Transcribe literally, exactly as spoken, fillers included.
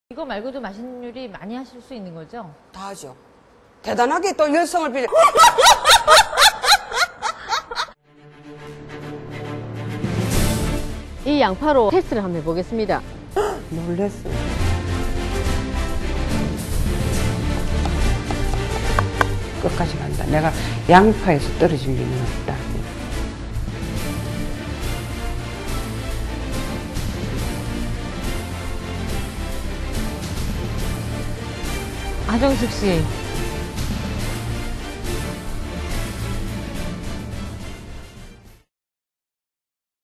이거 말고도 맛있는 요리 많이 하실 수 있는 거죠? 다 하죠. 대단하게 또 열성을 빌려. 이 양파로 테스트를 한번 해보겠습니다. 놀랬어. 끝까지 간다. 내가 양파에서 떨어질 리는 없다. 아정숙 씨,